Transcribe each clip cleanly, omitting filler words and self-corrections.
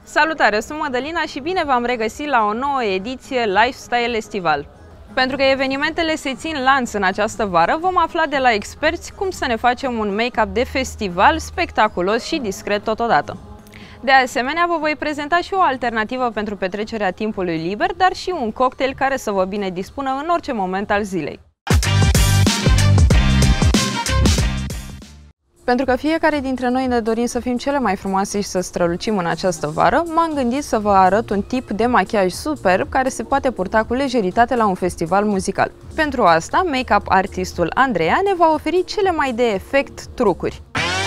Salutare, sunt Mădălina și bine v-am regăsit la o nouă ediție Lifestyle Estival. Pentru că evenimentele se țin lanț în această vară, vom afla de la experți cum să ne facem un make-up de festival spectaculos și discret totodată. De asemenea, vă voi prezenta și o alternativă pentru petrecerea timpului liber, dar și un cocktail care să vă bine dispună în orice moment al zilei. Pentru că fiecare dintre noi ne dorim să fim cele mai frumoase și să strălucim în această vară, m-am gândit să vă arăt un tip de machiaj superb care se poate purta cu lejeritate la un festival muzical. Pentru asta, make-up artistul Andreea ne va oferi cele mai de efect trucuri.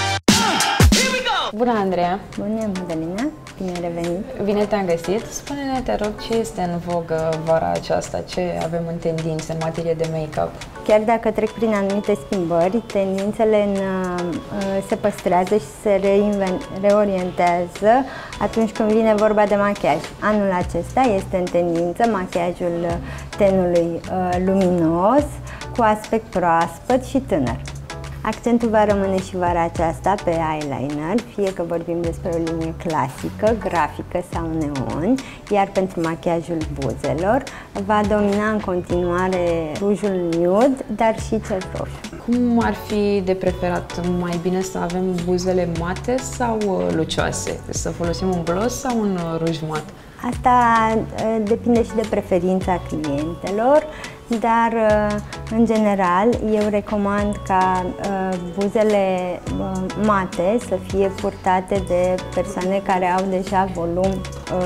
Bună, Andreea! Bună, Mădălina! Bine revenit! Bine te-am găsit! Spune-ne, te rog, ce este în vogă vara aceasta? Ce avem în tendințe în materie de make-up? Chiar dacă trec prin anumite schimbări, tendințele se păstrează și se reorientează atunci când vine vorba de machiaj. Anul acesta este în tendință machiajul tenului luminos, cu aspect proaspăt și tânăr. Accentul va rămâne și vara aceasta pe eyeliner, fie că vorbim despre o linie clasică, grafică sau neon, iar pentru machiajul buzelor va domina în continuare rujul nude, dar și cel roșu. Cum ar fi de preferat? Mai bine să avem buzele mate sau lucioase? Să folosim un gloss sau un ruj mat? Asta depinde și de preferința clientelor, dar în general eu recomand ca buzele mate să fie purtate de persoane care au deja volum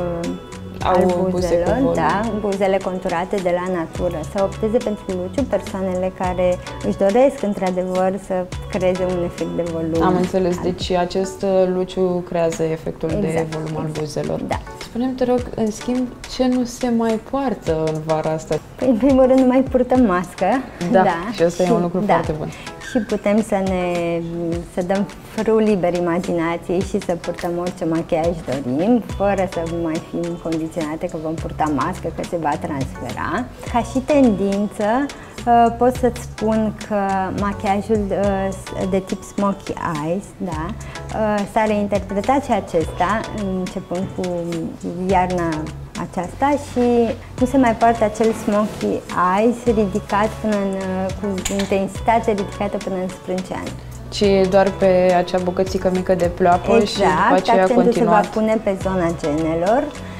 al buzelor, da, buzele conturate de la natură. Să opteze pentru luciu persoanele care își doresc într-adevăr să creeze un efect de volum. Am înțeles, deci acest luciu creează efectul de volum al buzelor. Da. Spune-mi, te rog, în schimb, ce nu se mai poartă în vara asta? Păi, în primul rând, nu mai purtăm mască. Da, și asta e un lucru foarte bun. Și putem să dăm frâu liber imaginației și să purtăm orice machiaj dorim, fără să mai fim condiționate că vom purta mască, că se va transfera. Ca și tendință, pot să-ți spun că machiajul de tip smokey eyes, da, s-a reinterpretat și acesta, începând cu iarna aceasta, și nu se mai poartă acel smokey eyes ridicat cu intensitate ridicată până în sprânceană. Ci doar pe acea bucățică mică de pleoapă, exact, și după aceea accentul continuat. se va pune pe zona genelor,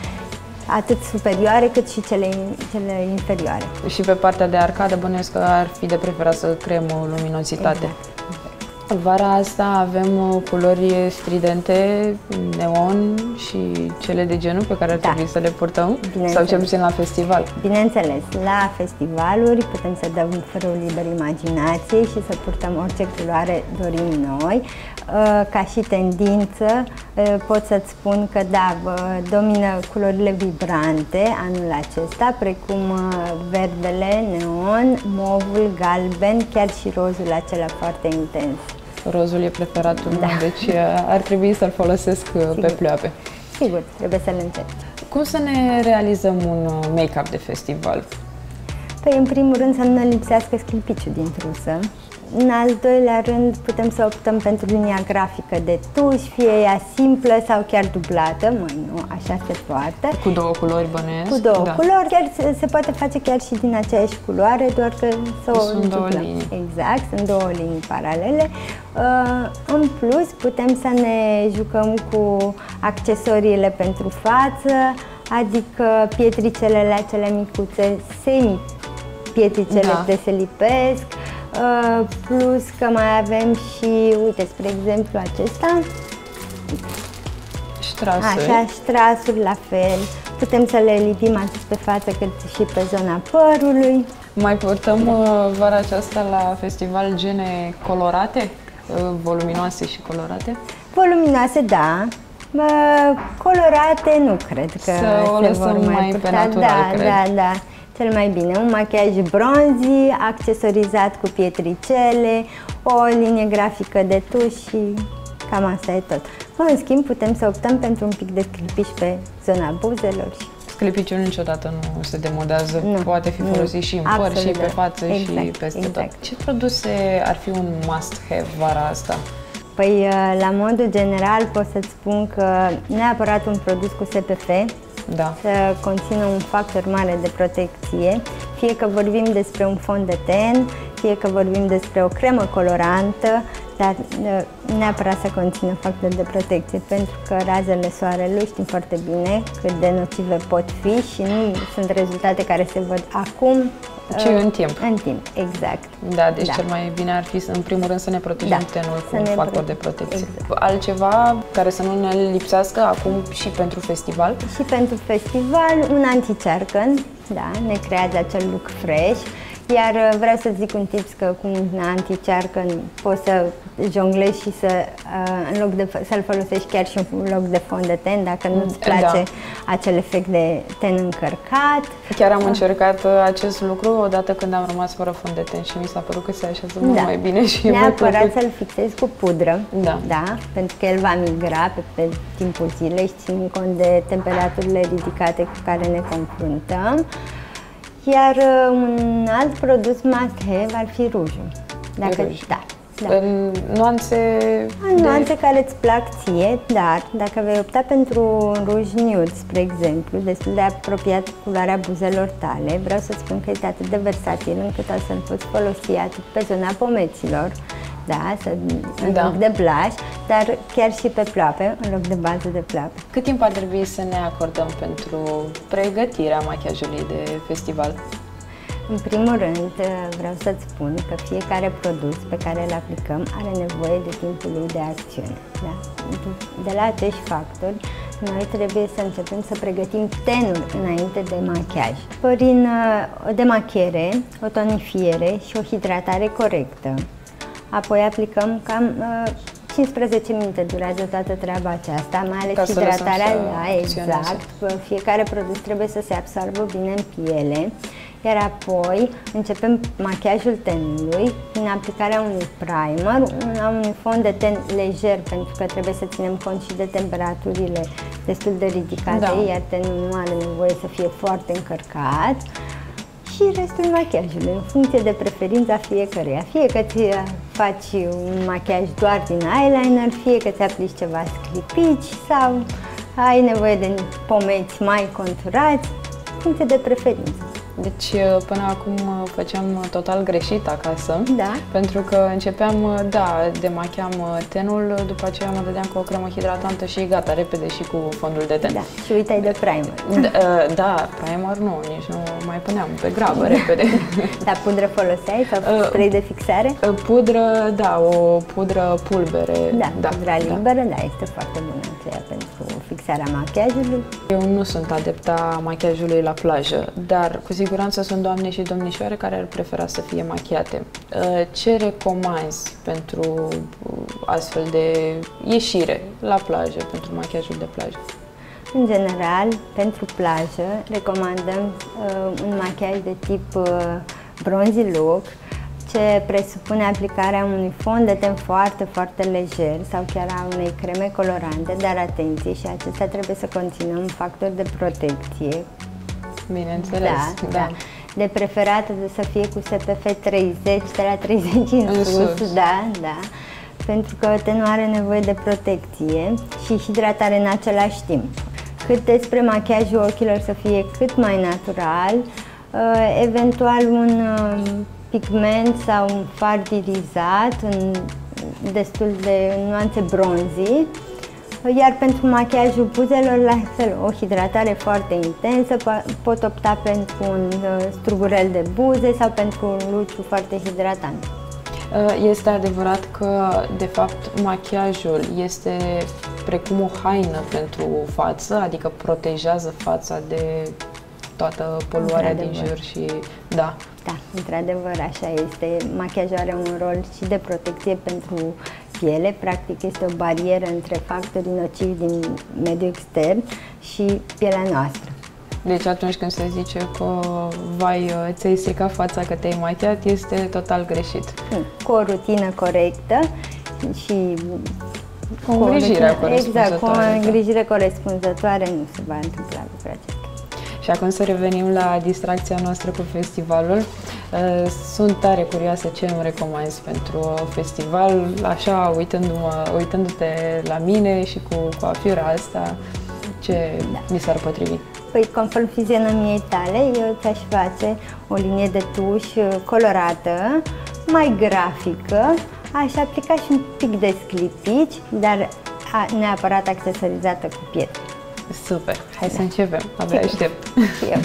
atât superioare cât și cele inferioare. Și pe partea de arcadă bănuiesc că ar fi de preferat să creăm o luminositate. Exact. Vara asta avem culori stridente, neon și cele de genul pe care ar trebui să le purtăm, sau cel puțin la festival. Bineînțeles, la festivaluri putem să dăm frâu liber imaginației și să purtăm orice culoare dorim noi. Ca și tendință pot să-ți spun că da, domină culorile vibrante anul acesta, precum verdele, neon, movul, galben, chiar și rozul acela foarte intens. Rozul e preferatul meu, deci ar trebui să-l folosesc pe pleoape. Sigur, trebuie să-l încerci. Cum să ne realizăm un make-up de festival? Păi, în primul rând, să nu ne lipsească sclipiciul din trusă. În al doilea rând, putem să optăm pentru linia grafică de tuș, fie ea simplă sau chiar dublată, nu, așa se poartă. Cu două culori, bănuiesc? Cu două culori, chiar se poate face chiar și din aceeași culoare, doar că sunt două linii. Exact, sunt două linii paralele. În plus, putem să ne jucăm cu accesoriile pentru față, adică pietricelele acelea micuțe, semi-pietricele de se lipesc, plus că mai avem și, uite, spre exemplu acesta. Ștrasuri. Așa, ștrasuri la fel. Putem să le lipim atât pe față cât și pe zona părului. Mai purtăm vara aceasta la festival gene colorate? Voluminoase și colorate? Voluminoase, da. Colorate, nu cred că se vor mai purta. Pe natural, cred. Da. Cel mai bine, un machiaj bronzy, accesorizat cu pietricele, o linie grafică de tuș și cam asta e tot. În schimb, putem să optăm pentru un pic de sclipiș pe zona buzelor. Sclipiciul niciodată nu se demodează, poate fi folosit și în păr, și pe față, și peste tot. Ce produse ar fi un must-have vara asta? Păi, la modul general pot să-ți spun că neapărat un produs cu SPF să conțină un factor mare de protecție, fie că vorbim despre un fond de ten, fie că vorbim despre o cremă colorantă, dar neapărat să conțină factori de protecție, pentru că razele soarelui știm foarte bine cât de nocive pot fi și nu sunt rezultate care se văd acum, ci în timp. În timp, exact. Da, deci cel mai bine ar fi, în primul rând, să ne protejăm tenul cu un factor de protecție. Exact. Altceva care să nu ne lipsească acum și pentru festival? Și pentru festival, un anti-cearcăn, ne creează acel look fresh. Iar vreau să zic un tips că cu un anti-cearcăn poți să jonglezi și în loc de să-l folosești chiar și în loc de fond de ten, dacă nu-ți place acel efect de ten încărcat. Chiar am încercat acest lucru odată când am rămas fără fond de ten și mi s-a părut că se așează mult mai bine și neapărat să-l fixezi cu pudră, pentru că el va migra pe timpul zilei și ținând cont de temperaturile ridicate cu care ne confruntăm. Iar un alt produs must-have ar fi rujul. În nuanțe care îți plac ție, dar dacă vei opta pentru un ruj nude, spre exemplu, destul de apropiat cu culoarea buzelor tale, vreau să spun că este atât de versatil încât o să-l poți folosi atât pe zona pomeților, în loc de blush, dar chiar și pe ploape, în loc de bază de ploape. Cât timp ar trebui să ne acordăm pentru pregătirea machiajului de festival? În primul rând, vreau să-ți spun că fiecare produs pe care îl aplicăm are nevoie de timpul lui de acțiune. De la acești factori, noi trebuie să începem să pregătim tenul înainte de machiaj. Prin o demachiere, o tonifiere și o hidratare corectă. Apoi aplicăm cam 15 minute durează toată treaba aceasta, mai ales hidratarea, exact. Fiecare produs trebuie să se absorbă bine în piele, iar apoi începem machiajul tenului prin aplicarea unui primer, unui fond de ten lejer, pentru că trebuie să ținem cont și de temperaturile destul de ridicate, iar tenul nu are nevoie să fie foarte încărcat. Și restul machiajului, în funcție de preferința fiecăruia. Fie că ți faci un machiaj doar din eyeliner, fie că ți aplici ceva sclipici sau ai nevoie de pomeți mai conturați, în funcție de preferință. Deci până acum făceam total greșit acasă, pentru că începeam, demachiam tenul, după aceea mă dădeam cu o cremă hidratantă și gata, repede și cu fondul de ten. Și uitai de primer. Primer nu, nici nu mai puneam, pe grabă, repede. Dar pudră foloseai sau spray de fixare? Pudră, o pudră pulbere. Pudra liberă, este foarte bună pentru fixarea machiajului. Eu nu sunt adepta machiajului la plajă, dar cu siguranță sunt doamne și domnișoare care ar prefera să fie machiate. Ce recomanzi pentru astfel de ieșire la plajă, pentru machiajul de plajă? În general, pentru plajă, recomandăm un machiaj de tip bronzy look, ce presupune aplicarea unui fond de ten foarte, foarte lejer sau chiar a unei creme colorante, dar atenție, și acesta trebuie să conțină un factor de protecție. Bineînțeles, de preferat să fie cu SPF 30, de la 30 în sus, pentru că tenul are nevoie de protecție și hidratare în același timp. Cât despre machiajul ochilor, să fie cât mai natural, eventual un pigment sau un far irizat în destul de nuanțe bronzy, iar pentru machiajul buzelor, la fel, o hidratare foarte intensă, pot opta pentru un strugurel de buze sau pentru un luciu foarte hidratant. Este adevărat că, de fapt, machiajul este precum o haină pentru față, adică protejează fața de toată poluarea din jur și într-adevăr, așa este. Machiajul are un rol și de protecție pentru piele, practic este o barieră între factorii nocivi din mediul extern și pielea noastră. Deci atunci când se zice că, ți-ai stricat fața că te-ai machiat, este total greșit. Cu o rutină corectă și cu o îngrijire corespunzătoare. Exact, cu o îngrijire corespunzătoare nu se va întâmpla lucrul acesta. Și acum să revenim la distracția noastră cu festivalul. Sunt tare curioasă ce îmi recomanzi pentru festival, așa uitându-te la mine și cu coafiura asta, ce mi s-ar potrivi? Păi, conform fizionomiei tale, eu ți-aș face o linie de tuș colorată, mai grafică, aș aplica și un pic de sclipici, dar neapărat accesorizată cu pietre. Super! Hai să începem! Abia aștept! Eu.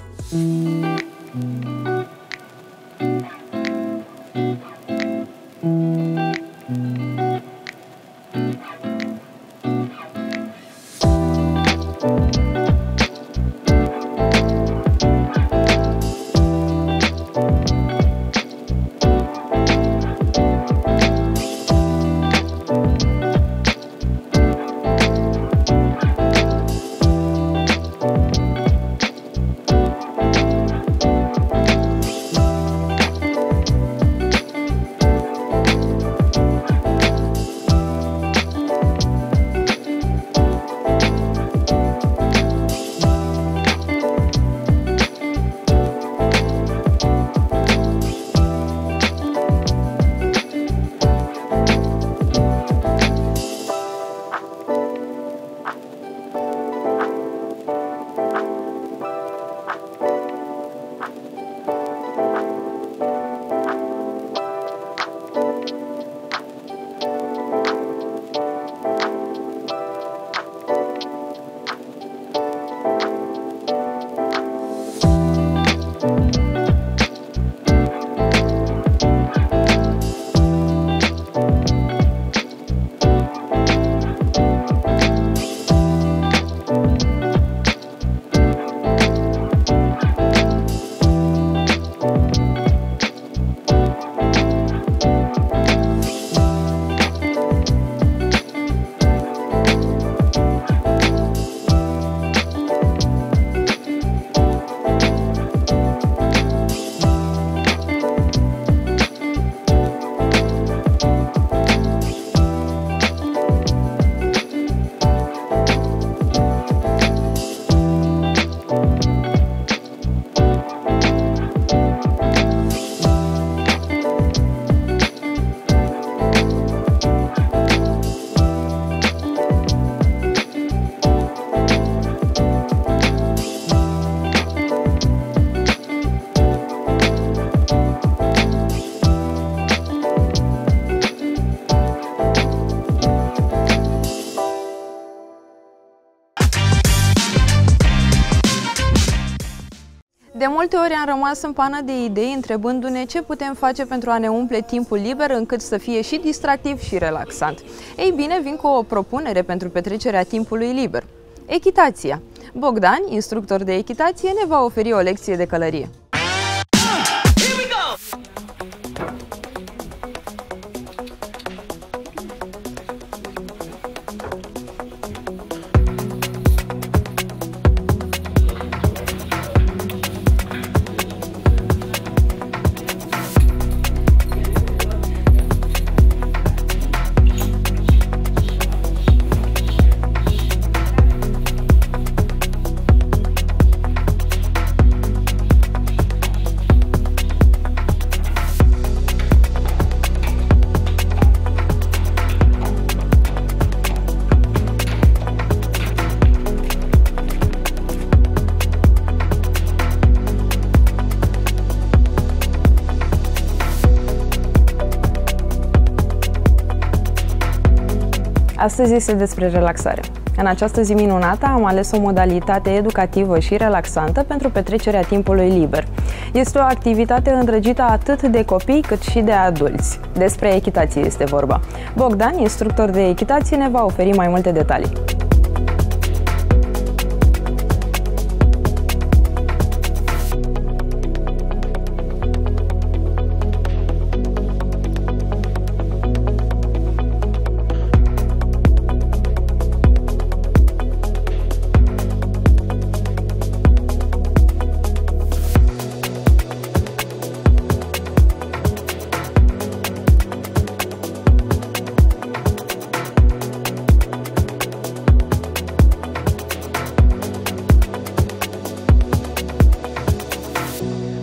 De multe ori am rămas în pană de idei întrebându-ne ce putem face pentru a ne umple timpul liber încât să fie și distractiv și relaxant. Ei bine, vin cu o propunere pentru petrecerea timpului liber. Echitația. Bogdan, instructor de echitație, ne va oferi o lecție de călărie. Astăzi este despre relaxare. În această zi minunată am ales o modalitate educativă și relaxantă pentru petrecerea timpului liber. Este o activitate îndrăgită atât de copii cât și de adulți. Despre echitație este vorba. Bogdan, instructor de echitație, ne va oferi mai multe detalii.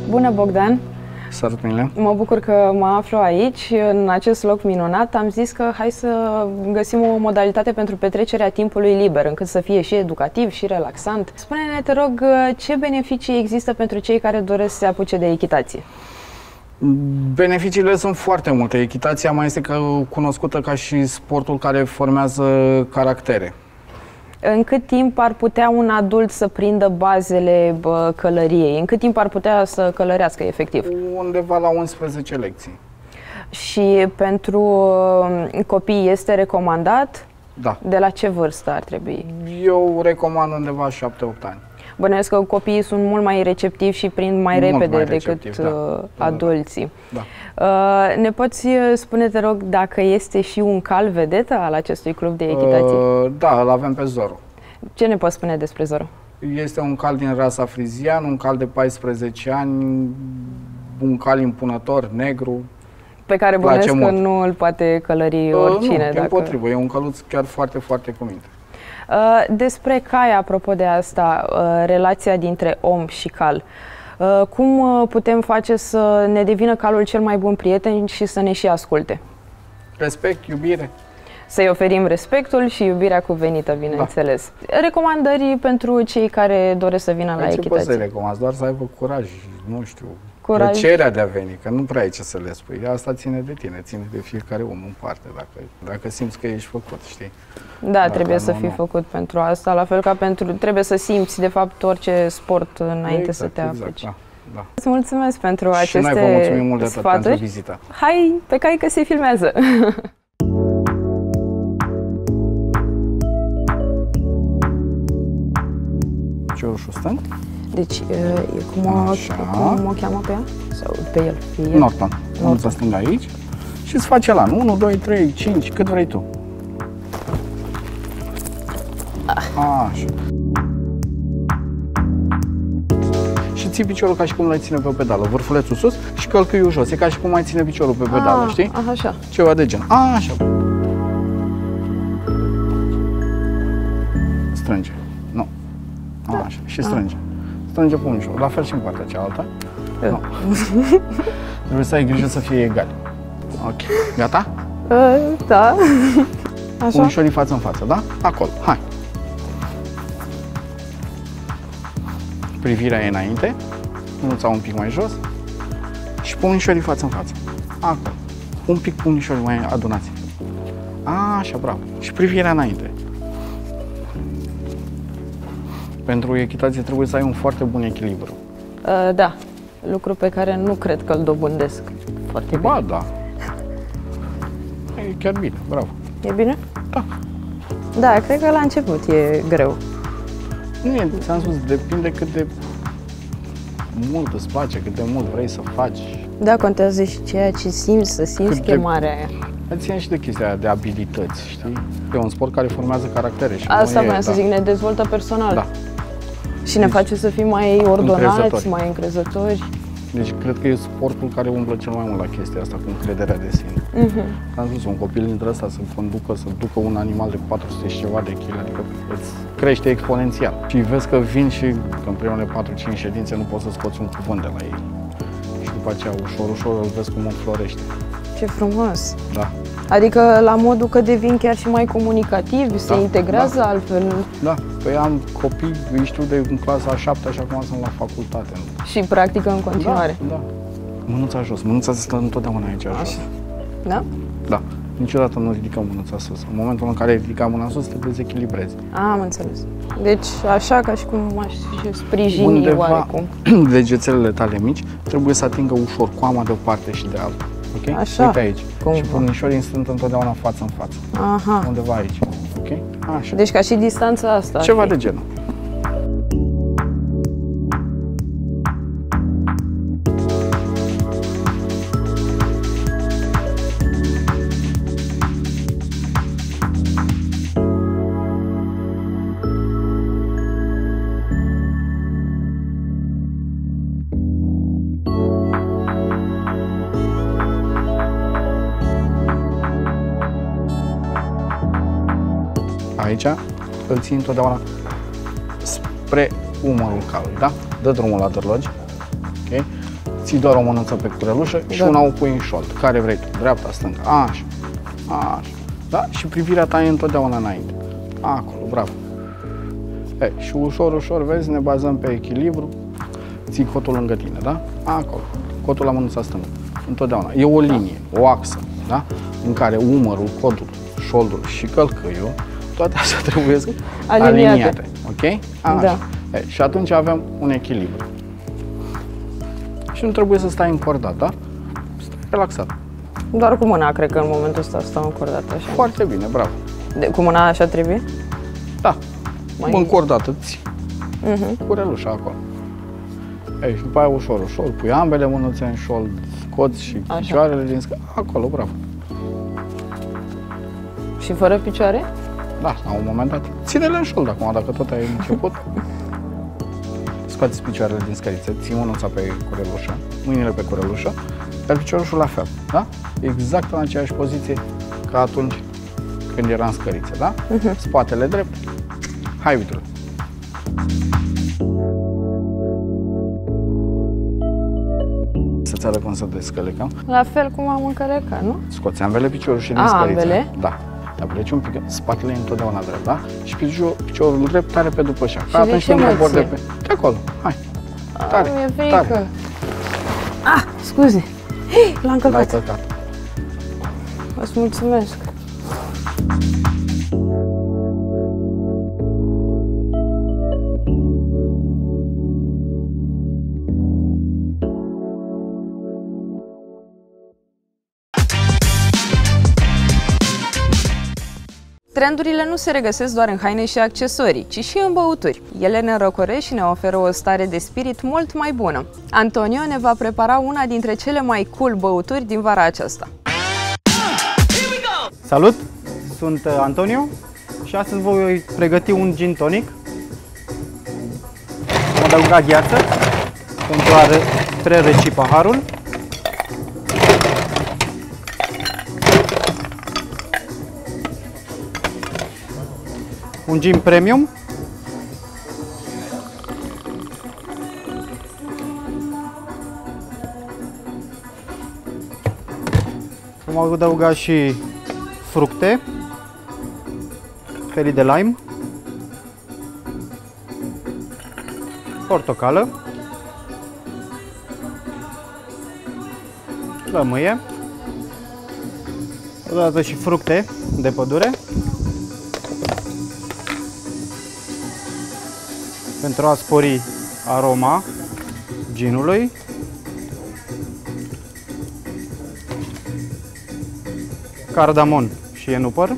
Bună, Bogdan! Salut, Mile! Mă bucur că mă aflu aici, în acest loc minunat. Am zis că hai să găsim o modalitate pentru petrecerea timpului liber, încât să fie și educativ și relaxant. Spune-ne, te rog, ce beneficii există pentru cei care doresc să se apuce de echitație? Beneficiile sunt foarte multe. Echitația mai este cunoscută ca și sportul care formează caractere. În cât timp ar putea un adult să prindă bazele călăriei? În cât timp ar putea să călărească efectiv? Undeva la 11 lecții. Și pentru copii este recomandat? Da. De la ce vârstă ar trebui? Eu recomand undeva 7-8 ani. Bănuiesc că copiii sunt mult mai receptivi și prind mai repede decât adulții. Da. Ne poți spune, te rog, dacă este și un cal vedetă al acestui club de echitație? Da, îl avem pe Zoro. Ce ne poți spune despre Zoro? Este un cal din rasa frizian, un cal de 14 ani, un cal impunător, negru. Pe care bănuiesc că nu îl poate călări oricine. Nu, dimpotrivă, e un căluț chiar foarte, foarte cu minte. Despre cai, apropo de asta, relația dintre om și cal. Cum putem face să ne devină calul cel mai bun prieten și să ne și asculte? Respect, iubire. Să-i oferim respectul și iubirea cuvenită, bineînțeles. Da. Recomandări pentru cei care doresc să vină la echitație? Poți să-i recomand, doar să aibă curaj, nu știu, plăcerea de a veni, că nu prea ai ce să le spui. Asta ține de tine, ține de fiecare om în parte, dacă simți că ești făcut, știi? Da, trebuie să fii făcut pentru asta, la fel ca trebuie să simți, de fapt, orice sport înainte să te apuci. Da. Îți mulțumesc pentru aceste sfaturi. Și noi vă mulțumim mult de tot pentru vizită. Hai, pe cai că se filmează! Piciorul stâng. Deci, cum o cheamă pe ea? Sau pe el? Norton. Mânuța stângă aici și îți faci elan. 1, 2, 3, 5, cât vrei tu. Așa. Și ții piciorul ca și cum l-ai ține pe pedală, vârfulețul sus și călcâiul jos. E ca și cum ai ține piciorul pe pedală, știi? Așa. Ceva de gen. Așa. Strânge. Nu. Așa. Și strânge. Strânge pumnișul. La fel și în partea cealaltă. Nu. Trebuie să ai grijă să fie egali. Ok. Gata? Da. Așa. Pumnișorii față în față, da? Acolo. Hai. Privirea e înainte. Mânuța un pic mai jos. Și pumnișorii față în față. Acolo. Un pic pumnișorii mai adunați. Așa, bravo. Și privirea înainte. Pentru echitație trebuie să ai un foarte bun echilibru. Da, lucru pe care nu cred că îl dobândesc foarte bine. Ba, da. E chiar bine, bravo. E bine? Da. Da, cred că la început e greu. Nu e, ți-am spus, depinde cât de mult îți place, cât de mult vrei să faci. Da, contează și ceea ce simți, să simți chemarea aia. Ține și de chestia aia de abilități, știi? E un sport care formează caractere. Și asta vreau să zic, ne dezvoltă personal. Da. Și ne face să fim mai ordonați, mai încrezători. Deci cred că e sportul care umblă cel mai mult la chestia asta, cu încrederea de sine. Am spus, un copil dintre ăsta să ducă un animal de 400 și ceva de kg, adică îți crește exponențial. Și vezi că vin și că în primele 4-5 ședințe nu poți să scoți un cuvânt de la ei. Și după aceea, ușor îl vezi cum înflorește. Ce frumos! Da. Adică la modul că devin chiar și mai comunicativi, se integrează altfel. Da, păi am copii, îi știu de în clasa a 7-a și acum sunt la facultate. Și practică în continuare. Da. Mânuța jos, mânuța se stă întotdeauna aici jos. Da? Da. Niciodată nu ridicăm mânuța sus. În momentul în care ridicăm mâna sus, te dezechilibrezi. Am înțeles. Deci așa ca și cum m-aș sprijini oarecum. Degețelele tale mici trebuie să atingă ușor coama de o parte și de alta. Ok? Așa. Uite aici. Cum? Și pumnișorii sunt întotdeauna față în față. Aha. Undeva aici. Ok? Așa. Deci ca și distanța asta. Ceva de genul. Aici îl ții întotdeauna spre umărul calului, da? Dă drumul la dărlogi, ok? ții doar o mânuță pe curelușă și una o pui în șold. Care vrei tu? Dreapta, stânga. Așa. Așa. Da? Și privirea ta e întotdeauna înainte. Acolo, bravo. Și ușor, ușor, vezi, ne bazăm pe echilibru. Ții cotul lângă tine, da? Acolo. Cotul la mânuța stângă. Întotdeauna. E o linie, o axă, da? În care umărul, cotul, șoldul și călcâiul, toate astea trebuie aliniate. Ok? Așa. Da. Și atunci avem un echilibru. Și nu trebuie să stai încordat, da? Stai relaxat. Doar cu mâna, cred că în momentul ăsta stau încordată așa. Foarte bine, bravo. Cu mâna așa trebuie? Da. Încordată, ții. Curelușa acolo. Și după aia ușor, ușor, pui ambele mânuțe în șold, scoți și picioarele din scări. Acolo, bravo. Și fără picioare? Da, la un moment dat. Ține-le în șold acum, dacă tot ai început. Scoați picioarele din scăriță, ții mânuța pe curelușă, mâinile pe curelușă, iar piciorușul la fel, da? Exact în aceeași poziție ca atunci când era în scăriță, da? Spatele drept. Hai, Vitru. Să-ți arăt cum să descălecăm. La fel cum am încălecat, nu? Scoți ambele piciorușe din scăriță. Ambele? Da. Dar pleci un pic, spatele e întotdeauna drept, da? Și piciorul drept tare pe după șa. Ca atunci când cobori de acolo. Hai. Tare. Mi-e frică. Tare. Scuze. L-am călcat. L-ai călcat. Îți mulțumesc. Trendurile nu se regăsesc doar în haine și accesorii, ci și în băuturi. Ele ne înrăcoresc și ne oferă o stare de spirit mult mai bună. Antonio ne va prepara una dintre cele mai cool băuturi din vara aceasta. Salut! Sunt Antonio și astăzi voi pregăti un gin tonic. Am adăugat gheață pentru a prereci paharul. Un gin premium. Vom adăuga și fructe, felii de lime, portocală, lămâie, odată și fructe de pădure pentru a spori aroma ginului. Cardamon și enupăr.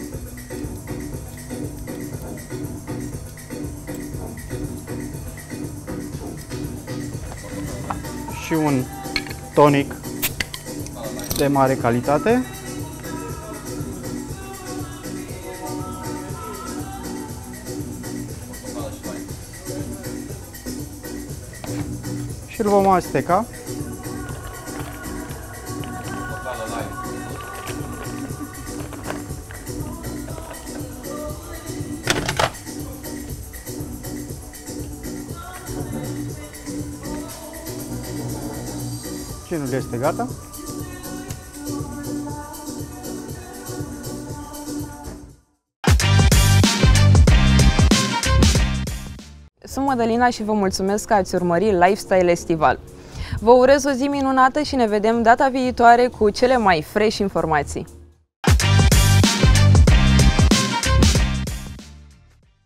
Și un tonic de mare calitate. Și îl vom amesteca. Ginul este gata. Sunt Mădălina și vă mulțumesc că ați urmărit Lifestyle Estival. Vă urez o zi minunată și ne vedem data viitoare cu cele mai fresh informații.